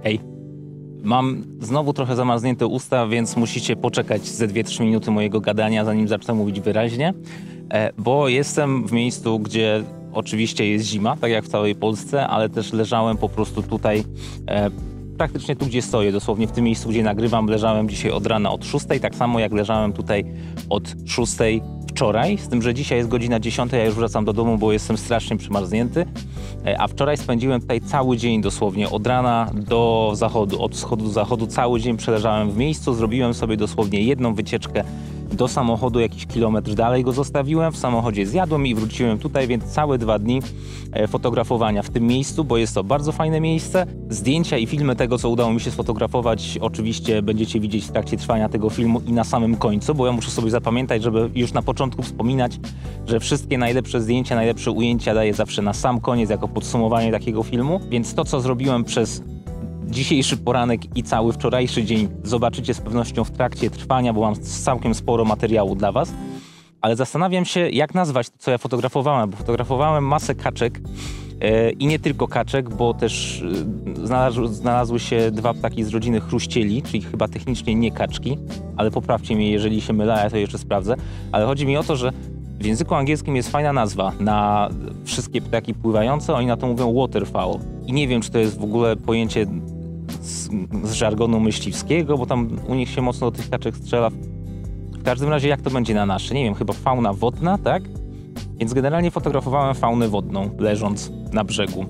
Hej. Mam znowu trochę zamarznięte usta, więc musicie poczekać ze 2-3 minuty mojego gadania, zanim zacznę mówić wyraźnie, bo jestem w miejscu, gdzie oczywiście jest zima, tak jak w całej Polsce, ale też leżałem po prostu tutaj, praktycznie tu, gdzie stoję, dosłownie w tym miejscu, gdzie nagrywam, leżałem dzisiaj od rana od 6, tak samo jak leżałem tutaj od 6 wczoraj, z tym, że dzisiaj jest godzina 10, ja już wracam do domu, bo jestem strasznie przymarznięty, a wczoraj spędziłem tutaj cały dzień dosłownie, od rana do zachodu, od wschodu do zachodu, cały dzień przeleżałem w miejscu, zrobiłem sobie dosłownie jedną wycieczkę do samochodu, jakiś kilometr dalej go zostawiłem, w samochodzie zjadłem i wróciłem tutaj, więc całe 2 dni fotografowania w tym miejscu, bo jest to bardzo fajne miejsce. Zdjęcia i filmy tego, co udało mi się sfotografować, oczywiście będziecie widzieć w trakcie trwania tego filmu i na samym końcu, bo ja muszę sobie zapamiętać, żeby już na początku wspominać, że wszystkie najlepsze zdjęcia, najlepsze ujęcia daję zawsze na sam koniec, jako podsumowanie takiego filmu, więc to, co zrobiłem przez dzisiejszy poranek i cały wczorajszy dzień zobaczycie z pewnością w trakcie trwania, bo mam całkiem sporo materiału dla was. Ale zastanawiam się, jak nazwać to, co ja fotografowałem, bo fotografowałem masę kaczek i nie tylko kaczek, bo też znalazły się 2 ptaki z rodziny chruścieli, czyli chyba technicznie nie kaczki, ale poprawcie mnie, jeżeli się mylę, ja to jeszcze sprawdzę. Ale chodzi mi o to, że w języku angielskim jest fajna nazwa na wszystkie ptaki pływające, oni na to mówią waterfowl. I nie wiem, czy to jest w ogóle pojęcie z żargonu myśliwskiego, bo tam u nich się mocno do tych kaczek strzela. W każdym razie jak to będzie na nasze? Nie wiem, chyba fauna wodna, tak? Więc generalnie fotografowałem faunę wodną, leżąc na brzegu,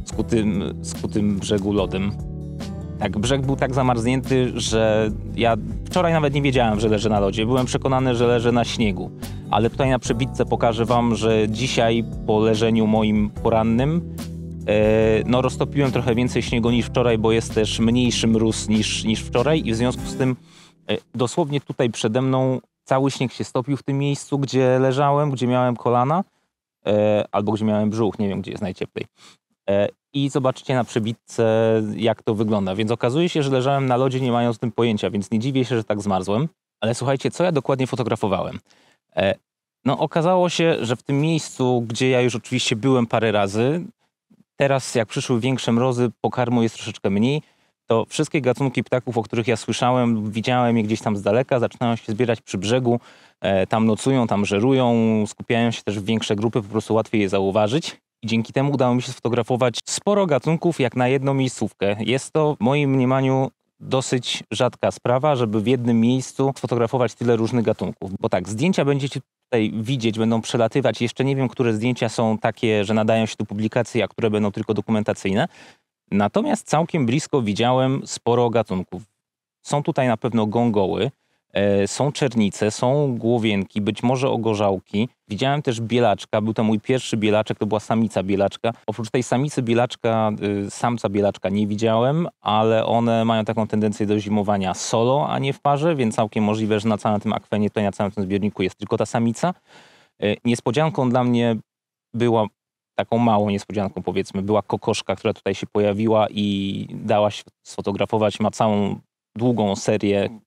skutym brzegu lodem. Tak, brzeg był tak zamarznięty, że ja wczoraj nawet nie wiedziałem, że leżę na lodzie. Byłem przekonany, że leżę na śniegu. Ale tutaj na przebitce pokażę wam, że dzisiaj po leżeniu moim porannym no roztopiłem trochę więcej śniegu niż wczoraj, bo jest też mniejszy mróz niż wczoraj i w związku z tym dosłownie tutaj przede mną cały śnieg się stopił w tym miejscu, gdzie leżałem, gdzie miałem kolana albo gdzie miałem brzuch, nie wiem, gdzie jest najcieplej. I zobaczycie na przebitce, jak to wygląda. Więc okazuje się, że leżałem na lodzie, nie mając o tym pojęcia, więc nie dziwię się, że tak zmarzłem. Ale słuchajcie, co ja dokładnie fotografowałem? No okazało się, że w tym miejscu, gdzie ja już oczywiście byłem parę razy, teraz jak przyszły większe mrozy, pokarmu jest troszeczkę mniej, to wszystkie gatunki ptaków, o których ja słyszałem, widziałem je gdzieś tam z daleka, zaczynają się zbierać przy brzegu, tam nocują, tam żerują, skupiają się też w większe grupy, po prostu łatwiej je zauważyć. I dzięki temu udało mi się sfotografować sporo gatunków jak na jedną miejscówkę. Jest to w moim mniemaniu dosyć rzadka sprawa, żeby w jednym miejscu sfotografować tyle różnych gatunków. Bo tak, zdjęcia będziecie tutaj widzieć, będą przelatywać. Jeszcze nie wiem, które zdjęcia są takie, że nadają się do publikacji, a które będą tylko dokumentacyjne. Natomiast całkiem blisko widziałem sporo gatunków. Są tutaj na pewno gongoły, są czernice, są głowienki, być może ogorzałki. Widziałem też bielaczka, był to mój pierwszy bielaczek, to była samica bielaczka. Oprócz tej samicy bielaczka, samca bielaczka nie widziałem, ale one mają taką tendencję do zimowania solo, a nie w parze, więc całkiem możliwe, że na całym tym akwenie, tutaj na całym tym zbiorniku jest tylko ta samica. Niespodzianką dla mnie była, taką małą niespodzianką powiedzmy, była kokoszka, która tutaj się pojawiła i dała się sfotografować, ma całą długą serię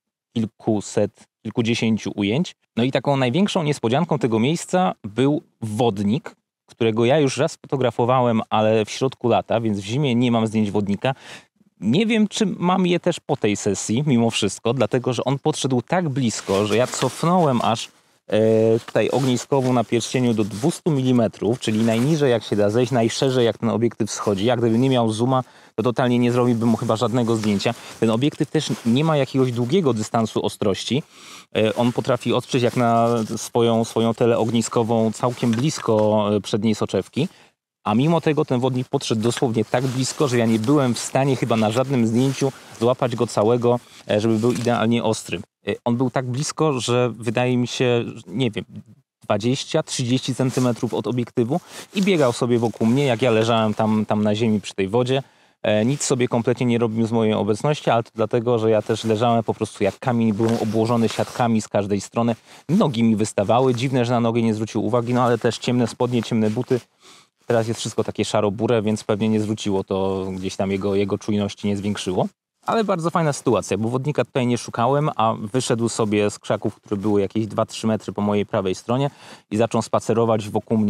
kilkudziesięciu ujęć. No i taką największą niespodzianką tego miejsca był wodnik, którego ja już raz fotografowałem, ale w środku lata, więc w zimie nie mam zdjęć wodnika. Nie wiem, czy mam je też po tej sesji, mimo wszystko, dlatego, że on podszedł tak blisko, że ja cofnąłem aż tutaj ogniskową na pierścieniu do 200 mm, czyli najniżej jak się da zejść, najszerzej jak ten obiektyw schodzi. Jak gdyby nie miał zooma, to totalnie nie zrobiłbym mu chyba żadnego zdjęcia. Ten obiektyw też nie ma jakiegoś długiego dystansu ostrości. On potrafi ostrzeć jak na swoją teleogniskową całkiem blisko przedniej soczewki. A mimo tego ten wodnik podszedł dosłownie tak blisko, że ja nie byłem w stanie chyba na żadnym zdjęciu złapać go całego, żeby był idealnie ostry. On był tak blisko, że wydaje mi się, nie wiem, 20-30 cm od obiektywu i biegał sobie wokół mnie, jak ja leżałem tam na ziemi przy tej wodzie. Nic sobie kompletnie nie robił z mojej obecności, ale to dlatego, że ja też leżałem po prostu jak kamień, byłem obłożony siatkami z każdej strony. Nogi mi wystawały, dziwne, że na nogę nie zwrócił uwagi, no ale też ciemne spodnie, ciemne buty. Teraz jest wszystko takie szaro-burę, więc pewnie nie zwróciło to gdzieś tam jego czujności, nie zwiększyło. Ale bardzo fajna sytuacja, bo wodnika tutaj nie szukałem, a wyszedł sobie z krzaków, które były jakieś 2-3 metry po mojej prawej stronie i zaczął spacerować wokół mnie.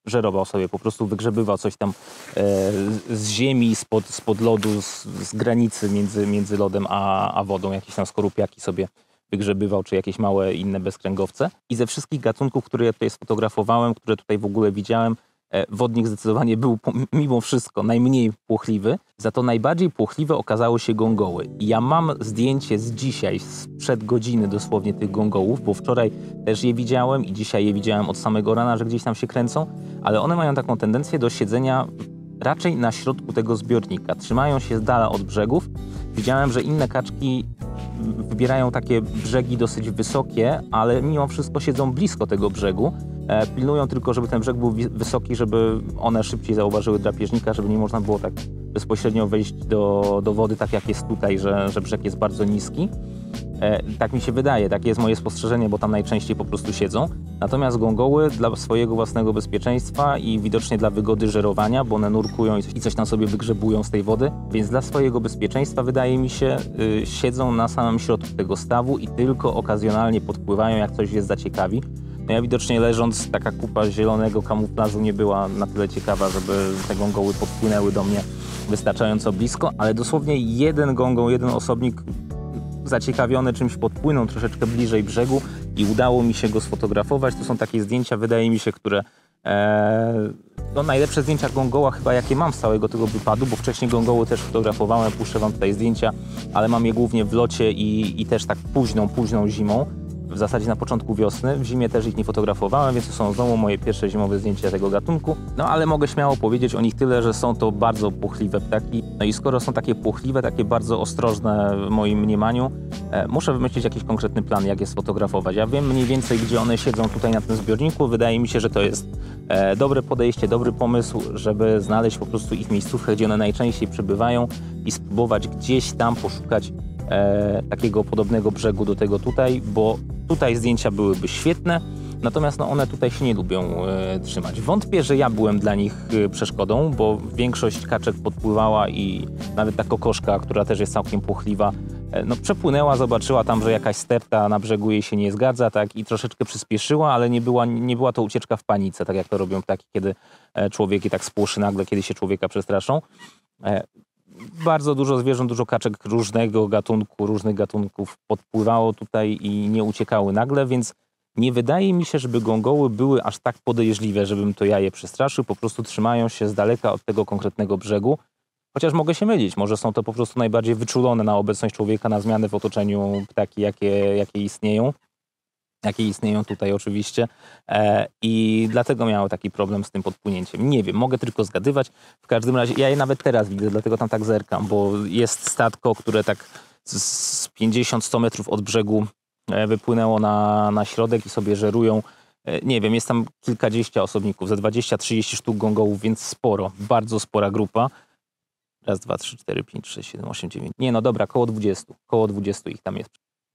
żerował sobie, po prostu wygrzebywał coś tam z ziemi, spod lodu, z granicy między lodem a wodą. Jakieś tam skorupiaki sobie wygrzebywał, czy jakieś małe inne bezkręgowce. I ze wszystkich gatunków, które ja tutaj sfotografowałem, które tutaj w ogóle widziałem, wodnik zdecydowanie był mimo wszystko najmniej płochliwy, za to najbardziej płochliwe okazały się gongoły. I ja mam zdjęcie z dzisiaj, sprzed godziny dosłownie tych gongołów, bo wczoraj też je widziałem i dzisiaj je widziałem od samego rana, że gdzieś tam się kręcą, ale one mają taką tendencję do siedzenia raczej na środku tego zbiornika. Trzymają się z dala od brzegów. Widziałem, że inne kaczki wybierają takie brzegi dosyć wysokie, ale mimo wszystko siedzą blisko tego brzegu. Pilnują tylko, żeby ten brzeg był wysoki, żeby one szybciej zauważyły drapieżnika, żeby nie można było tak bezpośrednio wejść do wody, tak jak jest tutaj, że brzeg jest bardzo niski. Tak mi się wydaje, takie jest moje spostrzeżenie, bo tam najczęściej po prostu siedzą. Natomiast gongoły dla swojego własnego bezpieczeństwa i widocznie dla wygody żerowania, bo one nurkują i coś tam sobie wygrzebują z tej wody, więc dla swojego bezpieczeństwa, wydaje mi się, siedzą na samym środku tego stawu i tylko okazjonalnie podpływają, jak coś jest zaciekawi. No ja widocznie leżąc, taka kupa zielonego kamuflażu nie była na tyle ciekawa, żeby te gongoły podpłynęły do mnie wystarczająco blisko, ale dosłownie jeden gongoł, jeden osobnik zaciekawiony czymś podpłynął troszeczkę bliżej brzegu i udało mi się go sfotografować. To są takie zdjęcia, wydaje mi się, które no najlepsze zdjęcia gongoła chyba jakie mam z całego tego wypadu, bo wcześniej gongoły też fotografowałem, puszczę wam tutaj zdjęcia, ale mam je głównie w locie i też tak późną zimą. W zasadzie na początku wiosny. W zimie też ich nie fotografowałem, więc to są znowu moje pierwsze zimowe zdjęcia tego gatunku. No ale mogę śmiało powiedzieć o nich tyle, że są to bardzo płochliwe ptaki. No i skoro są takie płochliwe, takie bardzo ostrożne w moim mniemaniu, muszę wymyślić jakiś konkretny plan, jak je sfotografować. Ja wiem mniej więcej, gdzie one siedzą tutaj na tym zbiorniku. Wydaje mi się, że to jest dobre podejście, dobry pomysł, żeby znaleźć po prostu ich miejscówkę, gdzie one najczęściej przebywają i spróbować gdzieś tam poszukać takiego podobnego brzegu do tego tutaj, bo tutaj zdjęcia byłyby świetne, natomiast no, one tutaj się nie lubią trzymać. Wątpię, że ja byłem dla nich przeszkodą, bo większość kaczek podpływała i nawet ta kokoszka, która też jest całkiem płochliwa, no przepłynęła, zobaczyła tam, że jakaś sterta na brzegu jej się nie zgadza, tak, i troszeczkę przyspieszyła, ale nie była to ucieczka w panice, tak jak to robią ptaki, kiedy człowiek je tak spłoszy nagle, kiedy się człowieka przestraszą. Bardzo dużo zwierząt, dużo kaczek różnych gatunków podpływało tutaj i nie uciekały nagle, więc nie wydaje mi się, żeby gongoły były aż tak podejrzliwe, żebym to ja je przestraszył. Po prostu trzymają się z daleka od tego konkretnego brzegu. Chociaż mogę się mylić, może są to po prostu najbardziej wyczulone na obecność człowieka, na zmiany w otoczeniu ptaki, jakie istnieją. Jakie istnieją tutaj oczywiście i dlatego miały taki problem z tym podpłynięciem. Nie wiem, mogę tylko zgadywać. W każdym razie ja je nawet teraz widzę, dlatego tam tak zerkam, bo jest statko, które tak z 50-100 metrów od brzegu wypłynęło na środek i sobie żerują. Nie wiem, jest tam kilkadziesiąt osobników, ze 20-30 sztuk gongołów, więc sporo, bardzo spora grupa. Raz, dwa, trzy, 4, 5, 6, 7, 8, 9. Nie no dobra, koło 20. Koło 20 ich tam jest.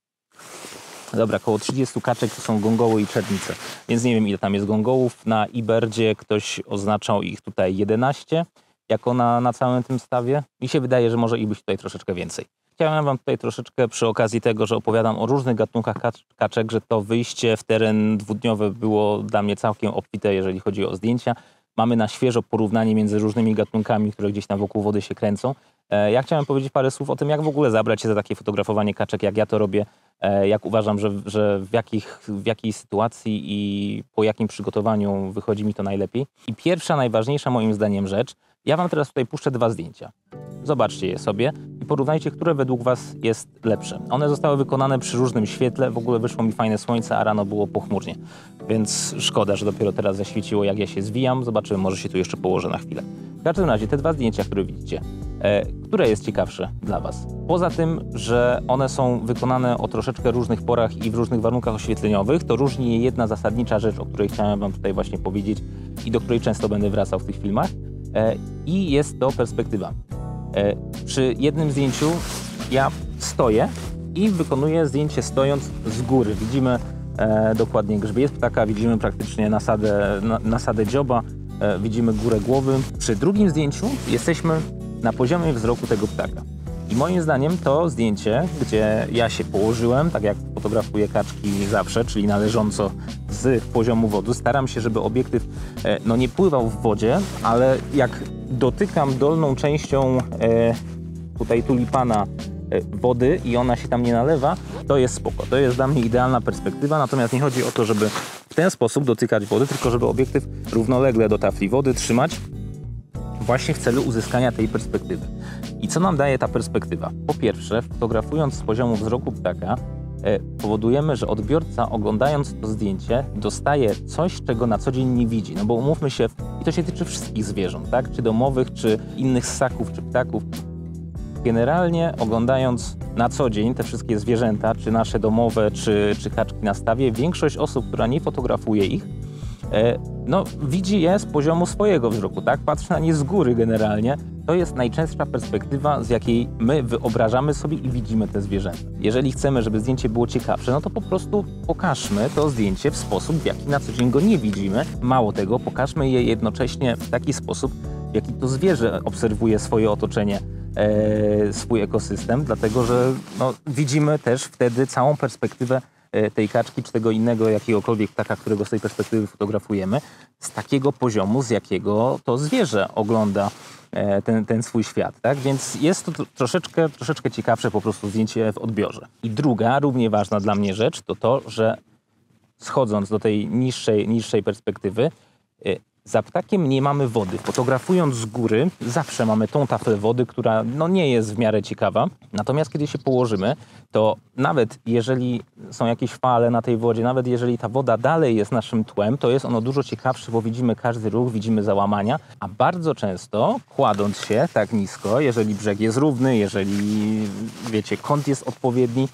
Dobra, koło 30 kaczek to są gongoły i czernice, więc nie wiem ile tam jest gongołów. Na eBirdzie ktoś oznaczał ich tutaj 11 jako na całym tym stawie. Mi się wydaje, że może ich być tutaj troszeczkę więcej. Chciałem wam tutaj troszeczkę przy okazji tego, że opowiadam o różnych gatunkach kaczek, że to wyjście w teren dwudniowy było dla mnie całkiem obfite, jeżeli chodzi o zdjęcia. Mamy na świeżo porównanie między różnymi gatunkami, które gdzieś tam wokół wody się kręcą. Ja chciałem powiedzieć parę słów o tym, jak w ogóle zabrać się za takie fotografowanie kaczek, jak ja to robię, jak uważam, że w jakiej sytuacji i po jakim przygotowaniu wychodzi mi to najlepiej. I pierwsza, najważniejsza moim zdaniem rzecz, ja wam teraz tutaj puszczę 2 zdjęcia. Zobaczcie je sobie i porównajcie, które według was jest lepsze. One zostały wykonane przy różnym świetle, w ogóle wyszło mi fajne słońce, a rano było pochmurnie. Więc szkoda, że dopiero teraz zaświeciło, jak ja się zwijam. Zobaczymy, może się tu jeszcze położę na chwilę. W każdym razie te 2 zdjęcia, które widzicie, które jest ciekawsze dla was? Poza tym, że one są wykonane o troszeczkę różnych porach i w różnych warunkach oświetleniowych, to różni je jedna zasadnicza rzecz, o której chciałem wam tutaj właśnie powiedzieć i do której często będę wracał w tych filmach. I jest to perspektywa. Przy jednym zdjęciu ja stoję i wykonuję zdjęcie stojąc z góry. Widzimy dokładnie grzbiet ptaka, widzimy praktycznie nasadę dzioba, widzimy górę głowy. Przy drugim zdjęciu jesteśmy na poziomie wzroku tego ptaka. I moim zdaniem to zdjęcie, gdzie ja się położyłem, tak jak fotografuję kaczki zawsze, czyli na leżąco z poziomu wody, staram się, żeby obiektyw no nie pływał w wodzie, ale jak dotykam dolną częścią tutaj tulipana wody i ona się tam nie nalewa, to jest spoko. To jest dla mnie idealna perspektywa, natomiast nie chodzi o to, żeby w ten sposób dotykać wody, tylko żeby obiektyw równolegle do tafli wody trzymać właśnie w celu uzyskania tej perspektywy. I co nam daje ta perspektywa? Po pierwsze, fotografując z poziomu wzroku ptaka, powodujemy, że odbiorca, oglądając to zdjęcie, dostaje coś, czego na co dzień nie widzi. No bo umówmy się, i to się tyczy wszystkich zwierząt, tak? Czy domowych, czy innych ssaków, czy ptaków. Generalnie oglądając na co dzień te wszystkie zwierzęta, czy nasze domowe, czy kaczki na stawie, większość osób, która nie fotografuje ich, no, widzi je z poziomu swojego wzroku, tak? Patrzy na nie z góry generalnie. To jest najczęstsza perspektywa, z jakiej my wyobrażamy sobie i widzimy te zwierzęta. Jeżeli chcemy, żeby zdjęcie było ciekawsze, no to po prostu pokażmy to zdjęcie w sposób, w jaki na co dzień go nie widzimy. Mało tego, pokażmy je jednocześnie w taki sposób, w jaki to zwierzę obserwuje swoje otoczenie, swój ekosystem, dlatego że no, widzimy też wtedy całą perspektywę tej kaczki, czy tego innego jakiegokolwiek ptaka, którego z tej perspektywy fotografujemy, z takiego poziomu, z jakiego to zwierzę ogląda ten swój świat, tak? Więc jest to troszeczkę ciekawsze po prostu zdjęcie w odbiorze. I druga, równie ważna dla mnie rzecz, to to, że schodząc do tej niższej perspektywy, za ptakiem nie mamy wody. Fotografując z góry zawsze mamy tą taflę wody, która no nie jest w miarę ciekawa. Natomiast kiedy się położymy, to nawet jeżeli są jakieś fale na tej wodzie, nawet jeżeli ta woda dalej jest naszym tłem, to jest ono dużo ciekawsze, bo widzimy każdy ruch, widzimy załamania, a bardzo często kładąc się tak nisko, jeżeli brzeg jest równy, jeżeli wiecie, kąt jest odpowiedni,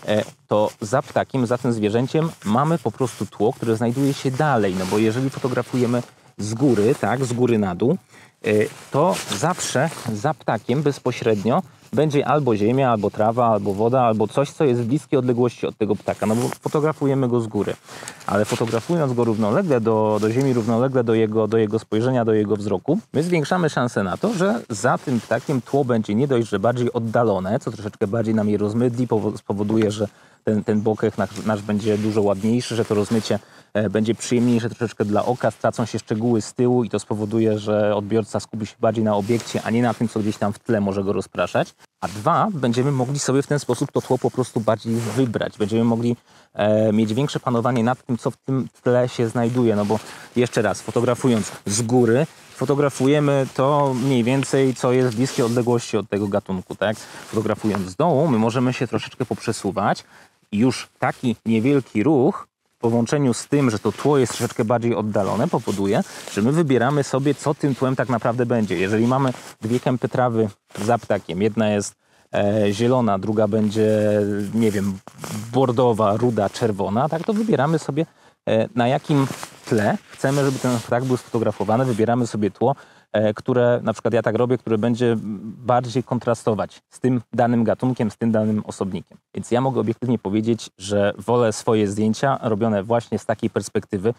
to za ptakiem, za tym zwierzęciem mamy po prostu tło, które znajduje się dalej, no bo jeżeli fotografujemy z góry, tak, z góry na dół, to zawsze za ptakiem bezpośrednio będzie albo ziemia, albo trawa, albo woda, albo coś, co jest w bliskiej odległości od tego ptaka, no bo fotografujemy go z góry. Ale fotografując go równolegle do ziemi, równolegle do jego spojrzenia, do jego wzroku, my zwiększamy szansę na to, że za tym ptakiem tło będzie nie dość, że bardziej oddalone, co troszeczkę bardziej nam je rozmydli, spowoduje, że ten bokeh nasz będzie dużo ładniejszy, że to rozmycie będzie przyjemniejsze troszeczkę dla oka, stracą się szczegóły z tyłu i to spowoduje, że odbiorca skupi się bardziej na obiekcie, a nie na tym, co gdzieś tam w tle może go rozpraszać. A dwa, będziemy mogli sobie w ten sposób to tło po prostu bardziej wybrać. Będziemy mogli mieć większe panowanie nad tym, co w tym tle się znajduje. No bo jeszcze raz, fotografując z góry, fotografujemy to mniej więcej, co jest w bliskiej odległości od tego gatunku, tak? Fotografując z dołu, my możemy się troszeczkę poprzesuwać i już taki niewielki ruch w połączeniu z tym, że to tło jest troszeczkę bardziej oddalone, powoduje, że my wybieramy sobie, co tym tłem tak naprawdę będzie. Jeżeli mamy dwie kępy trawy za ptakiem, jedna jest zielona, druga będzie, nie wiem, bordowa, ruda, czerwona, tak, to wybieramy sobie, na jakim tle chcemy, żeby ten ptak był sfotografowany, wybieramy sobie tło, które, na przykład ja tak robię, które będzie bardziej kontrastować z tym danym gatunkiem, z tym danym osobnikiem. Więc ja mogę obiektywnie powiedzieć, że wolę swoje zdjęcia robione właśnie z takiej perspektywy.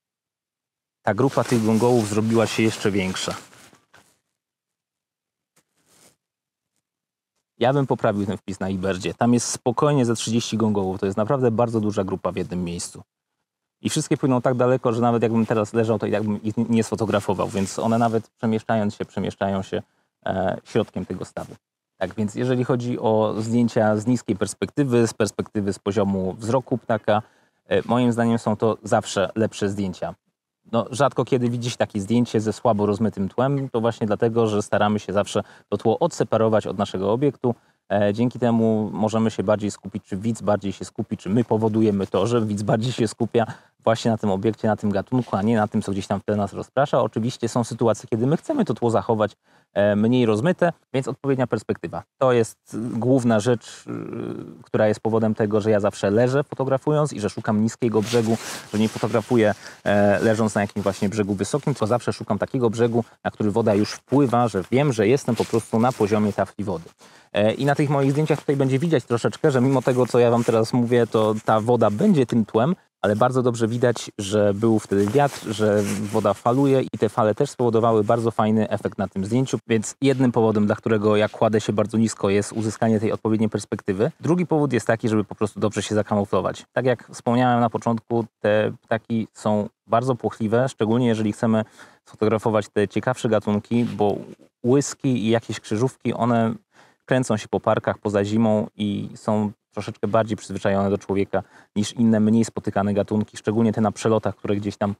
Ta grupa tych gongołów zrobiła się jeszcze większa. Ja bym poprawił ten wpis na eBirdzie. Tam jest spokojnie ze 30 gongołów. To jest naprawdę bardzo duża grupa w jednym miejscu. I wszystkie płyną tak daleko, że nawet jakbym teraz leżał, to i tak bym ich nie sfotografował, więc one nawet przemieszczają się środkiem tego stawu. Tak więc jeżeli chodzi o zdjęcia z niskiej perspektywy, z poziomu wzroku ptaka, moim zdaniem są to zawsze lepsze zdjęcia. No, rzadko kiedy widzi się takie zdjęcie ze słabo rozmytym tłem, to właśnie dlatego, że staramy się zawsze to tło odseparować od naszego obiektu. Dzięki temu możemy się bardziej skupić, czy widz bardziej się skupi, czy my powodujemy to, że widz bardziej się skupia właśnie na tym obiekcie, na tym gatunku, a nie na tym, co gdzieś tam w tle nas rozprasza. Oczywiście są sytuacje, kiedy my chcemy to tło zachować mniej rozmyte, więc odpowiednia perspektywa. To jest główna rzecz, która jest powodem tego, że ja zawsze leżę fotografując i że szukam niskiego brzegu, że nie fotografuję leżąc na jakimś właśnie brzegu wysokim, tylko zawsze szukam takiego brzegu, na który woda już wpływa, że wiem, że jestem po prostu na poziomie tafli wody. I na tych moich zdjęciach tutaj będzie widać troszeczkę, że mimo tego, co ja wam teraz mówię, to ta woda będzie tym tłem, ale bardzo dobrze widać, że był wtedy wiatr, że woda faluje i te fale też spowodowały bardzo fajny efekt na tym zdjęciu, więc jednym powodem, dla którego ja kładę się bardzo nisko, jest uzyskanie tej odpowiedniej perspektywy. Drugi powód jest taki, żeby po prostu dobrze się zakamuflować. Tak jak wspomniałem na początku, te ptaki są bardzo płochliwe, szczególnie jeżeli chcemy sfotografować te ciekawsze gatunki, bo łyski i jakieś krzyżówki, one kręcą się po parkach poza zimą i są troszeczkę bardziej przyzwyczajone do człowieka niż inne, mniej spotykane gatunki, szczególnie te na przelotach, które gdzieś tam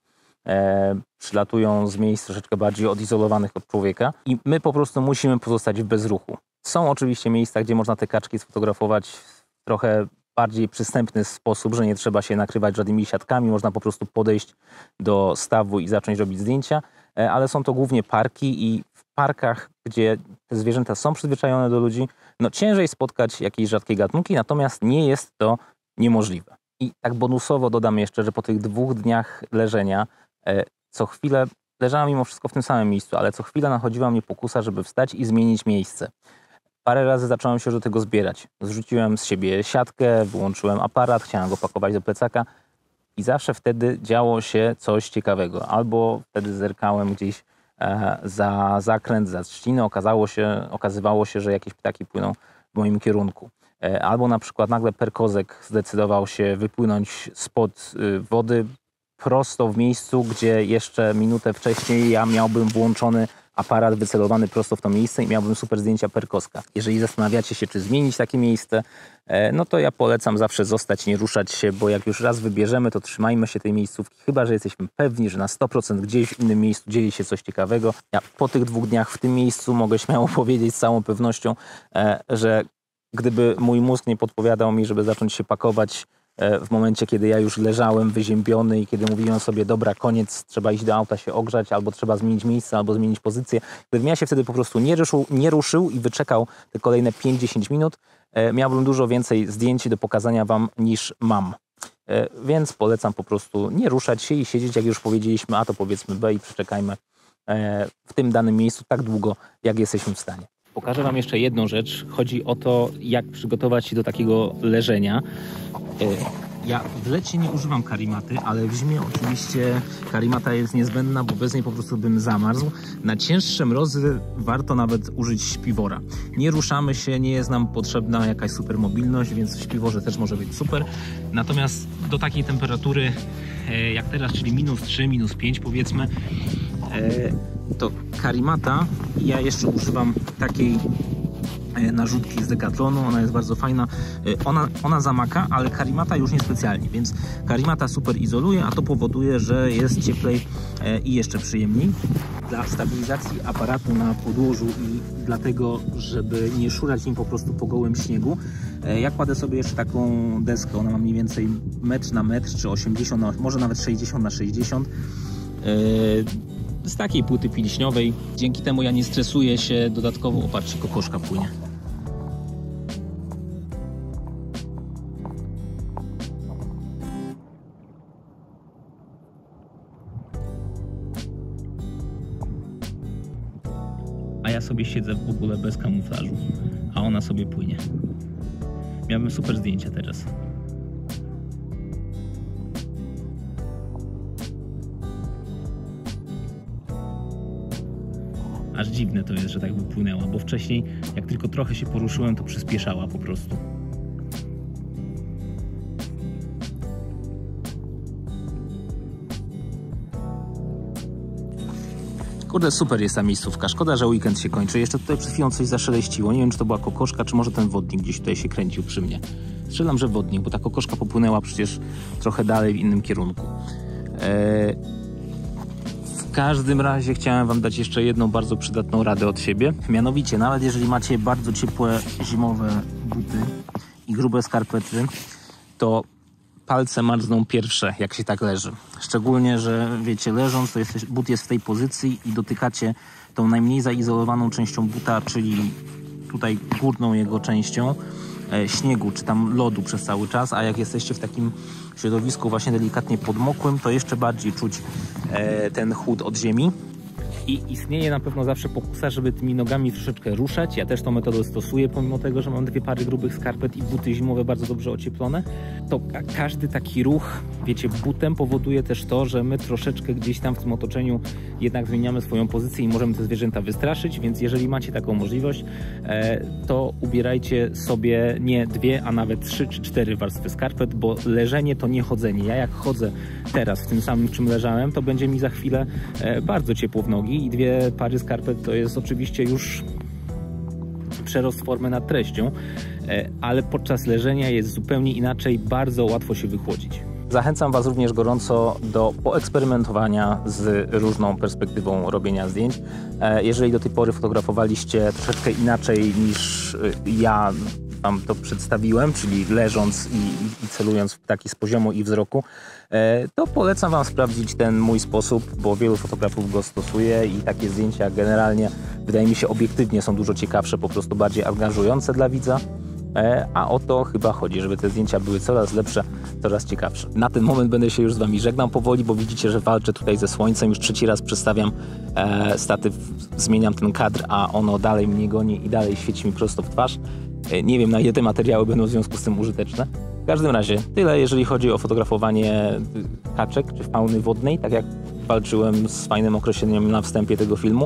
przylatują z miejsc troszeczkę bardziej odizolowanych od człowieka. I my po prostu musimy pozostać w bezruchu. Są oczywiście miejsca, gdzie można te kaczki sfotografować w trochę bardziej przystępny sposób, że nie trzeba się nakrywać żadnymi siatkami, można po prostu podejść do stawu i zacząć robić zdjęcia, ale są to głównie parki i w parkach, gdzie te zwierzęta są przyzwyczajone do ludzi, no ciężej spotkać jakieś rzadkie gatunki, natomiast nie jest to niemożliwe. I tak bonusowo dodam jeszcze, że po tych 2 dniach leżenia co chwilę leżałam mimo wszystko w tym samym miejscu, ale co chwilę nachodziła mnie pokusa, żeby wstać i zmienić miejsce. Parę razy zacząłem się do tego zbierać. Zrzuciłem z siebie siatkę, wyłączyłem aparat, chciałem go pakować do plecaka i zawsze wtedy działo się coś ciekawego. Albo wtedy zerkałem gdzieś za zakręt, za trzcinę, okazywało się, że jakieś ptaki płyną w moim kierunku. Albo na przykład nagle perkozek zdecydował się wypłynąć spod wody prosto w miejscu, gdzie jeszcze minutę wcześniej ja miałbym włączony aparat wycelowany prosto w to miejsce i miałbym super zdjęcia perkoska. Jeżeli zastanawiacie się, czy zmienić takie miejsce, no to ja polecam zawsze zostać, nie ruszać się, bo jak już raz wybierzemy, to trzymajmy się tej miejscówki, chyba że jesteśmy pewni, że na 100% gdzieś w innym miejscu dzieje się coś ciekawego. Ja po tych 2 dniach w tym miejscu mogę śmiało powiedzieć z całą pewnością, że gdyby mój mózg nie podpowiadał mi, żeby zacząć się pakować w momencie, kiedy ja już leżałem wyziębiony i kiedy mówiłem sobie, dobra, koniec, trzeba iść do auta się ogrzać, albo trzeba zmienić miejsce, albo zmienić pozycję. Gdybym ja się wtedy po prostu nie ruszył i wyczekał te kolejne 5-10 minut, miałbym dużo więcej zdjęć do pokazania wam niż mam. Więc polecam po prostu nie ruszać się i siedzieć, jak już powiedzieliśmy A, to powiedzmy B i przeczekajmy w tym danym miejscu tak długo, jak jesteśmy w stanie. Pokażę wam jeszcze jedną rzecz. Chodzi o to, jak przygotować się do takiego leżenia. Ja w lecie nie używam karimaty, ale w zimie oczywiście karimata jest niezbędna, bo bez niej po prostu bym zamarzł. Na cięższe mrozy warto nawet użyć śpiwora. Nie ruszamy się, nie jest nam potrzebna jakaś super mobilność, więc w śpiworze też może być super. Natomiast do takiej temperatury jak teraz, czyli -3, -5 powiedzmy, to karimata, ja jeszcze używam takiej narzutki z Decathlonu, ona jest bardzo fajna, ona zamaka, ale karimata już nie specjalnie, więc karimata super izoluje, a to powoduje, że jest cieplej i jeszcze przyjemniej. Dla stabilizacji aparatu na podłożu i dlatego, żeby nie szurać nim po prostu po gołym śniegu, ja kładę sobie jeszcze taką deskę, ona ma mniej więcej 1 na 1 czy 80, może nawet 60 na 60 z takiej płyty pilśniowej. Dzięki temu ja nie stresuję się dodatkowo. Opatrzcie, kokoszka płynie. A ja sobie siedzę w ogóle bez kamuflażu, a ona sobie płynie. Miałbym super zdjęcia teraz. Aż dziwne to jest, że tak wypłynęła, bo wcześniej jak tylko trochę się poruszyłem, to przyspieszała po prostu. Kurde, super jest ta miejscówka. Szkoda, że weekend się kończy. Jeszcze tutaj przed chwilą coś zaszeleściło. Nie wiem, czy to była kokoszka, czy może ten wodnik gdzieś tutaj się kręcił przy mnie. Strzelam, że wodnik, bo ta kokoszka popłynęła przecież trochę dalej w innym kierunku. W każdym razie chciałem wam dać jeszcze jedną bardzo przydatną radę od siebie. Mianowicie, nawet jeżeli macie bardzo ciepłe zimowe buty i grube skarpety, to palce marzną pierwsze, jak się tak leży. Szczególnie, że wiecie, leżąc, to but jest w tej pozycji i dotykacie tą najmniej zaizolowaną częścią buta, czyli tutaj górną jego częścią, śniegu czy tam lodu przez cały czas, a jak jesteście w takim środowisku właśnie delikatnie podmokłym, to jeszcze bardziej czuć ten chłód od ziemi I istnieje na pewno zawsze pokusa, żeby tymi nogami troszeczkę ruszać. Ja też tą metodę stosuję, pomimo tego, że mam 2 pary grubych skarpet i buty zimowe bardzo dobrze ocieplone. To każdy taki ruch, wiecie, butem powoduje też to, że my troszeczkę gdzieś tam w tym otoczeniu jednak zmieniamy swoją pozycję i możemy te zwierzęta wystraszyć, więc jeżeli macie taką możliwość, to ubierajcie sobie nie 2, a nawet 3 czy 4 warstwy skarpet, bo leżenie to nie chodzenie. Ja jak chodzę teraz w tym samym, w czym leżałem, to będzie mi za chwilę bardzo ciepło w nogi i 2 pary skarpet to jest oczywiście już przerost formy nad treścią, ale podczas leżenia jest zupełnie inaczej, bardzo łatwo się wychłodzić. Zachęcam Was również gorąco do poeksperymentowania z różną perspektywą robienia zdjęć. Jeżeli do tej pory fotografowaliście troszeczkę inaczej niż ja Wam to przedstawiłem, czyli leżąc i celując w ptaki z poziomu i wzroku, to polecam Wam sprawdzić ten mój sposób, bo wielu fotografów go stosuje i takie zdjęcia generalnie, wydaje mi się, obiektywnie są dużo ciekawsze, po prostu bardziej angażujące dla widza. A o to chyba chodzi, żeby te zdjęcia były coraz lepsze, coraz ciekawsze. Na ten moment będę się już z Wami żegnał powoli, bo widzicie, że walczę tutaj ze słońcem. Już 3. raz przestawiam statyw, zmieniam ten kadr, a ono dalej mnie goni i dalej świeci mi prosto w twarz. Nie wiem, na ile te materiały będą w związku z tym użyteczne. W każdym razie tyle, jeżeli chodzi o fotografowanie kaczek czy fauny wodnej, tak jak walczyłem z fajnym określeniem na wstępie tego filmu.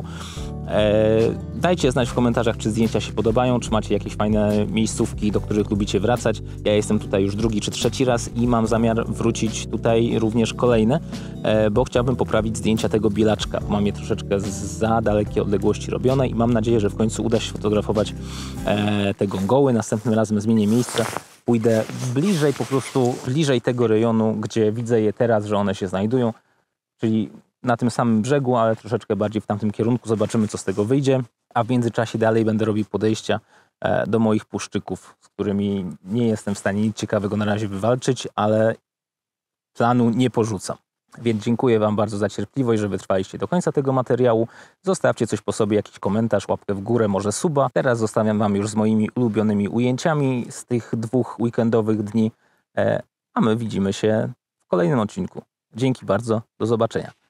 Dajcie znać w komentarzach, czy zdjęcia się podobają, czy macie jakieś fajne miejscówki, do których lubicie wracać. Ja jestem tutaj już 2. czy 3. raz i mam zamiar wrócić tutaj również kolejne, bo chciałbym poprawić zdjęcia tego bielaczka. Mam je troszeczkę za dalekie odległości robione i mam nadzieję, że w końcu uda się fotografować te gongoły. Następnym razem zmienię miejsce. Pójdę bliżej, po prostu bliżej tego rejonu, gdzie widzę je teraz, że one się znajdują, czyli na tym samym brzegu, ale troszeczkę bardziej w tamtym kierunku. Zobaczymy, co z tego wyjdzie. A w międzyczasie dalej będę robił podejścia do moich puszczyków, z którymi nie jestem w stanie nic ciekawego na razie wywalczyć, ale planu nie porzucam. Więc dziękuję Wam bardzo za cierpliwość, że wytrwaliście do końca tego materiału. Zostawcie coś po sobie, jakiś komentarz, łapkę w górę, może suba. Teraz zostawiam Wam już z moimi ulubionymi ujęciami z tych 2 weekendowych dni, a my widzimy się w kolejnym odcinku. Dzięki bardzo, do zobaczenia.